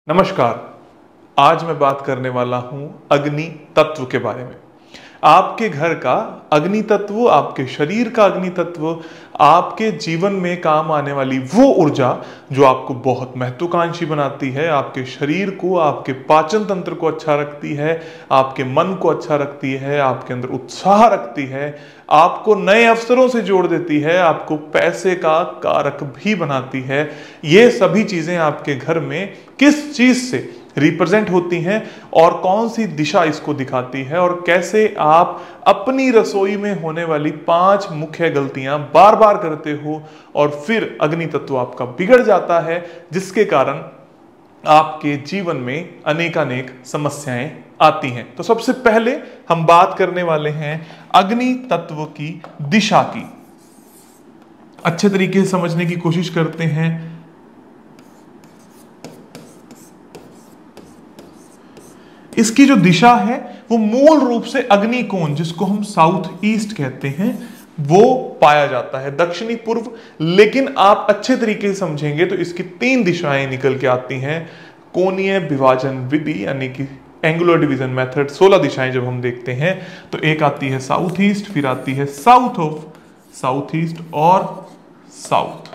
नमस्कार। आज मैं बात करने वाला हूं अग्नि तत्व के बारे में। आपके घर का अग्नि तत्व, आपके शरीर का अग्नि तत्व, आपके जीवन में काम आने वाली वो ऊर्जा जो आपको बहुत महत्वाकांक्षी बनाती है, आपके शरीर को, आपके पाचन तंत्र को अच्छा रखती है, आपके मन को अच्छा रखती है, आपके अंदर उत्साह रखती है, आपको नए अवसरों से जोड़ देती है, आपको पैसे का कारक भी बनाती है। ये सभी चीजें आपके घर में किस चीज से रिप्रेजेंट होती हैं और कौन सी दिशा इसको दिखाती है, और कैसे आप अपनी रसोई में होने वाली 5 मुख्य गलतियां बार बार करते हो और फिर अग्नि तत्व आपका बिगड़ जाता है, जिसके कारण आपके जीवन में अनेकानेक समस्याएं आती हैं। तो सबसे पहले हम बात करने वाले हैं अग्नि तत्व की दिशा की। अच्छे तरीके से समझने की कोशिश करते हैं। इसकी जो दिशा है वो मूल रूप से अग्निकोण, जिसको हम साउथ ईस्ट कहते हैं, वो पाया जाता है, दक्षिणी पूर्व। लेकिन आप अच्छे तरीके से समझेंगे तो इसकी 3 दिशाएं निकल के आती हैं। कोणीय विभाजन विधि यानी कि एंगुलर डिवीजन मेथड, 16 दिशाएं जब हम देखते हैं तो एक आती है साउथ ईस्ट, फिर आती है साउथ ऑफ साउथ ईस्ट और साउथ।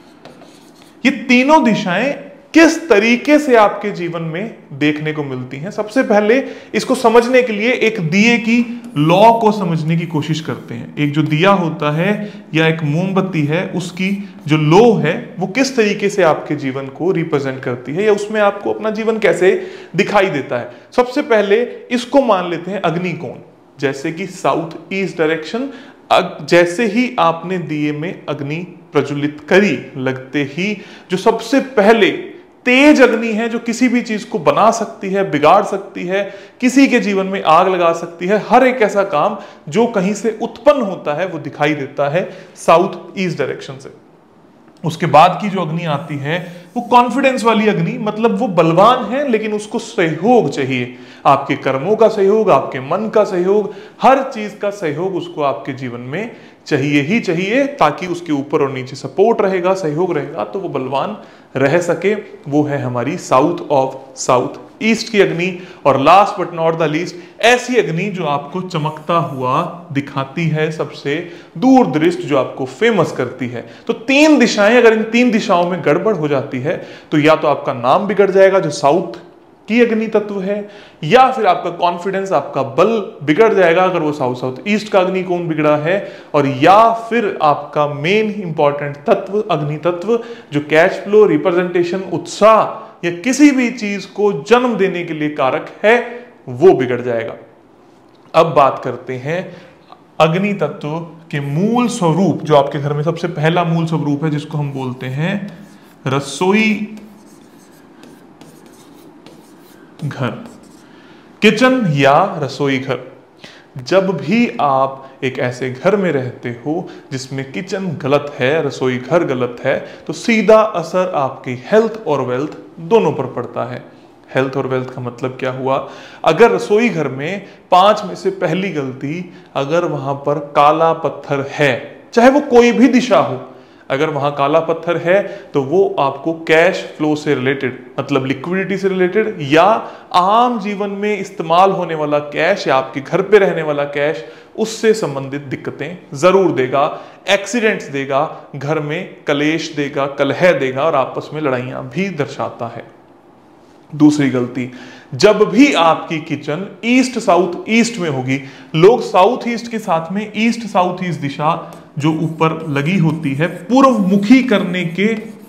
ये तीनों दिशाएं किस तरीके से आपके जीवन में देखने को मिलती हैं, सबसे पहले इसको समझने के लिए एक दिए की लॉ को समझने की कोशिश करते हैं। एक जो दिया होता है या एक मोमबत्ती है, उसकी जो लॉ है वो किस तरीके से आपके जीवन को रिप्रेजेंट करती है या उसमें आपको अपना जीवन कैसे दिखाई देता है। सबसे पहले इसको मान लेते हैं अग्निकोण। जैसे कि साउथ ईस्ट डायरेक्शन, जैसे ही आपने दिए में अग्नि प्रज्वलित करी, लगते ही जो सबसे पहले तेज अग्नि है जो किसी भी चीज को बना सकती है, बिगाड़ सकती है, किसी के जीवन में आग लगा सकती है, हर एक ऐसा काम जो कहीं से उत्पन्न होता है वो दिखाई देता है साउथ ईस्ट डायरेक्शन से। उसके बाद की जो अग्नि आती है वो कॉन्फिडेंस वाली अग्नि, मतलब वो बलवान है लेकिन उसको सहयोग चाहिए, आपके कर्मों का सहयोग, आपके मन का सहयोग, हर चीज का सहयोग उसको आपके जीवन में चाहिए ही चाहिए, ताकि उसके ऊपर और नीचे सपोर्ट रहेगा, सहयोग रहेगा तो वो बलवान रह सके। वो है हमारी साउथ ऑफ साउथ ईस्ट की अग्नि। और last but not the least, ऐसी अग्नि जो आपको चमकता हुआ दिखाती है, सबसे दूर दृष्ट, जो आपको फेमस करती है। तो 3 दिशाएं, अगर इन 3 दिशाओं में गड़बड़ हो जाती है तो या तो आपका नाम बिगड़ जाएगा जो साउथ की अग्नि तत्व है, या फिर आपका कॉन्फिडेंस, आपका बल बिगड़ जाएगा अगर वो साउथ साउथ ईस्ट का अग्नि कोण बिगड़ा है, और या फिर आपका मेन इंपॉर्टेंट तत्व अग्नि तत्व जो कैश फ्लो, रिप्रेजेंटेशन, उत्साह या किसी भी चीज को जन्म देने के लिए कारक है, वो बिगड़ जाएगा। अब बात करते हैं अग्नि तत्व के मूल स्वरूप। जो आपके घर में सबसे पहला मूल स्वरूप है जिसको हम बोलते हैं रसोई घर, किचन या रसोई घर। जब भी आप एक ऐसे घर में रहते हो जिसमें किचन गलत है, रसोई घर गलत है, तो सीधा असर आपकी हेल्थ और वेल्थ दोनों पर पड़ता है। हेल्थ और वेल्थ का मतलब क्या हुआ? अगर रसोई घर में 5 में से पहली गलती, अगर वहां पर काला पत्थर है, चाहे वो कोई भी दिशा हो, अगर वहां काला पत्थर है तो वो आपको कैश फ्लो से रिलेटेड, मतलब लिक्विडिटी से रिलेटेड, या आम जीवन में इस्तेमाल होने वाला कैश या आपके घर पे रहने वाला कैश, उससे संबंधित दिक्कतें जरूर देगा, एक्सीडेंट्स देगा, घर में कलेश देगा, कलह देगा और आपस में लड़ाइयां भी दर्शाता है। दूसरी गलती, जब भी आपकी किचन ईस्ट साउथ ईस्ट में होगी, लोग साउथ ईस्ट के साथ में ईस्ट साउथ ईस्ट दिशा जो ऊपर लगी होती है पूर्व मुखी करने के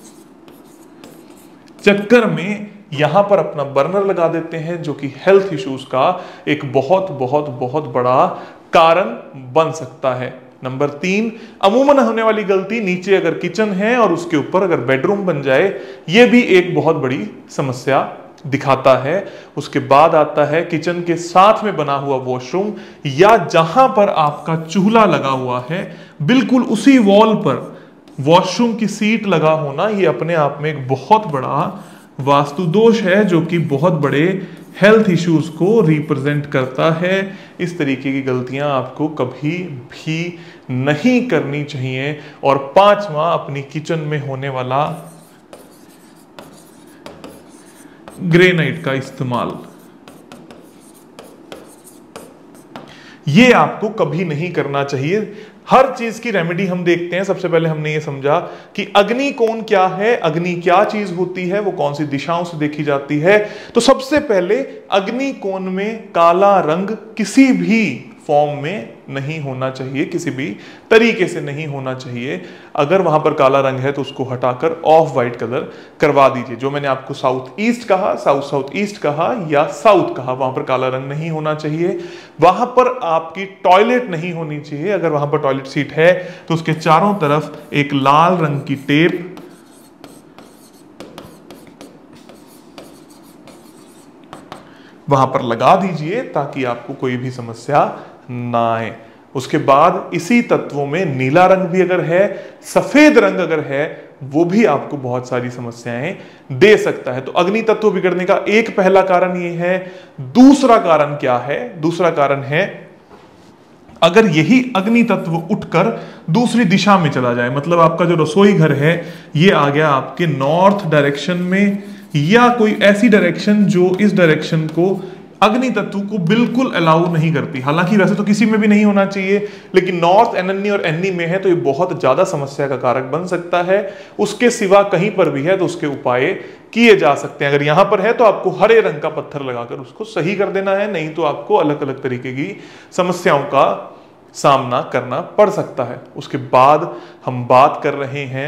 चक्कर में यहां पर अपना बर्नर लगा देते हैं, जो कि हेल्थ इश्यूज का एक बहुत बहुत बहुत बड़ा कारण बन सकता है। नंबर 3, अमूमन होने वाली गलती, नीचे अगर किचन है और उसके ऊपर अगर बेडरूम बन जाए, यह भी एक बहुत बड़ी समस्या दिखाता है। उसके बाद आता है किचन के साथ में बना हुआ वॉशरूम, या जहां पर आपका चूल्हा लगा हुआ है बिल्कुल उसी वॉल पर वॉशरूम की सीट लगा होना, ये अपने आप में एक बहुत बड़ा वास्तु दोष है जो कि बहुत बड़े हेल्थ इश्यूज को रिप्रेजेंट करता है। इस तरीके की गलतियां आपको कभी भी नहीं करनी चाहिए। और 5वां, अपनी किचन में होने वाला ग्रेनाइट का इस्तेमाल, ये आपको कभी नहीं करना चाहिए। हर चीज की रेमेडी हम देखते हैं। सबसे पहले हमने ये समझा कि अग्निकोण क्या है, अग्नि क्या चीज होती है, वो कौन सी दिशाओं से देखी जाती है। तो सबसे पहले अग्निकोण में काला रंग किसी भी फॉर्म में नहीं होना चाहिए, किसी भी तरीके से नहीं होना चाहिए। अगर वहां पर काला रंग है तो उसको हटाकर ऑफ वाइट कलर करवा दीजिए। जो मैंने आपको साउथ ईस्ट कहा, साउथ ईस्ट कहा या साउथ कहा, वहां पर काला रंग नहीं होना चाहिए। वहां पर आपकी टॉयलेट नहीं होनी चाहिए। अगर वहां पर टॉयलेट सीट है तो उसके चारों तरफ एक लाल रंग की टेप वहां पर लगा दीजिए ताकि आपको कोई भी समस्या ना आए। उसके बाद इसी तत्वों में नीला रंग भी अगर है, सफेद रंग अगर है, वो भी आपको बहुत सारी समस्याएं दे सकता है। तो अग्नि तत्व बिगड़ने का एक पहला कारण ये है। दूसरा कारण क्या है? दूसरा कारण है अगर यही अग्नि तत्व उठकर दूसरी दिशा में चला जाए, मतलब आपका जो रसोई घर है ये आ गया आपके नॉर्थ डायरेक्शन में, या कोई ऐसी डायरेक्शन जो इस डायरेक्शन को अग्नि तत्व को बिल्कुल अलाउ नहीं करती। हालांकि वैसे तो किसी में भी नहीं होना चाहिए, लेकिन नॉर्थ एननी और एननी में है तो ये बहुत ज्यादा समस्या का कारक बन सकता है। उसके सिवा कहीं पर भी है तो उसके उपाय किए जा सकते हैं। अगर यहां पर है तो आपको हरे रंग का पत्थर लगाकर उसको सही कर देना है, नहीं तो आपको अलग अलग तरीके की समस्याओं का सामना करना पड़ सकता है। उसके बाद हम बात कर रहे हैं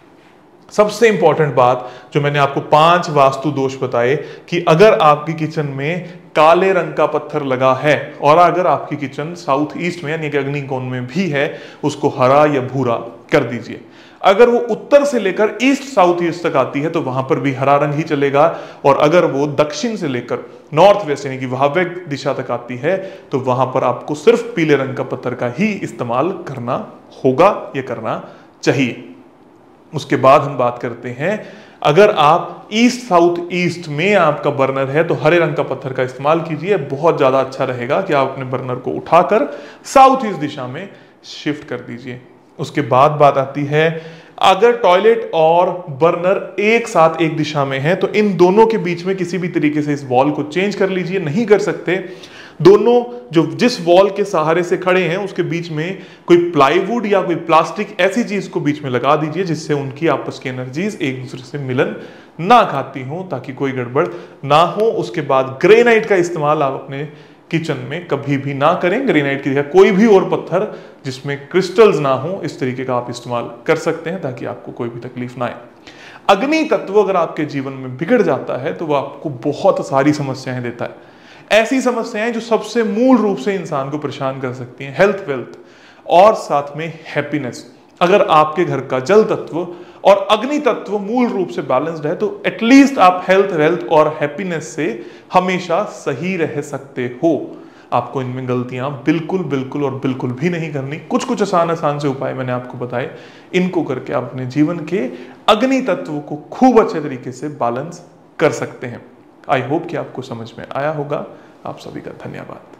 सबसे इंपॉर्टेंट बात, जो मैंने आपको 5 वास्तु दोष बताए कि अगर आपकी किचन में काले रंग का पत्थर लगा है और अगर आपकी किचन साउथ ईस्ट में यानी कि अग्निकोण में भी है, उसको हरा या भूरा कर दीजिए। अगर वो उत्तर से लेकर ईस्ट साउथ ईस्ट तक आती है तो वहां पर भी हरा रंग ही चलेगा, और अगर वो दक्षिण से लेकर नॉर्थ वेस्ट यानी कि वायव्य दिशा तक आती है तो वहां पर आपको सिर्फ पीले रंग का पत्थर का ही इस्तेमाल करना होगा या करना चाहिए। उसके बाद हम बात करते हैं, अगर आप ईस्ट साउथ ईस्ट में आपका बर्नर है तो हरे रंग का पत्थर का इस्तेमाल कीजिए। बहुत ज्यादा अच्छा रहेगा कि आप अपने बर्नर को उठाकर साउथ ईस्ट दिशा में शिफ्ट कर दीजिए। उसके बाद बात आती है, अगर टॉयलेट और बर्नर एक साथ एक दिशा में है तो इन दोनों के बीच में किसी भी तरीके से इस वॉल को चेंज कर लीजिए। नहीं कर सकते, दोनों जो जिस वॉल के सहारे से खड़े हैं उसके बीच में कोई प्लाईवुड या कोई प्लास्टिक ऐसी चीज को बीच में लगा दीजिए जिससे उनकी आपस की एनर्जीज एक दूसरे से मिलन ना खाती हो, ताकि कोई गड़बड़ ना हो। उसके बाद ग्रेनाइट का इस्तेमाल आप अपने किचन में कभी भी ना करें। ग्रेनाइट की जगह कोई भी और पत्थर जिसमें क्रिस्टल्स ना हो, इस तरीके का आप इस्तेमाल कर सकते हैं ताकि आपको कोई भी तकलीफ ना आए। अग्नि तत्व अगर आपके जीवन में बिगड़ जाता है तो वह आपको बहुत सारी समस्याएं देता है। ऐसी समस्याएं जो सबसे मूल रूप से इंसान को परेशान कर सकती हैं, हेल्थ, वेल्थ और साथ में हैप्पीनेस। अगर आपके घर का जल तत्व और अग्नि तत्व मूल रूप से बैलेंस्ड है तो एटलीस्ट आप हेल्थ, वेल्थ और हैप्पीनेस से हमेशा सही रह सकते हो। आपको इनमें गलतियां बिल्कुल बिल्कुल और बिल्कुल भी नहीं करनी। कुछ कुछ आसान आसान से उपाय मैंने आपको बताए, इनको करके आप अपने जीवन के अग्नि तत्व को खूब अच्छे तरीके से बैलेंस कर सकते हैं। आई होप कि आपको समझ में आया होगा। आप सभी का धन्यवाद।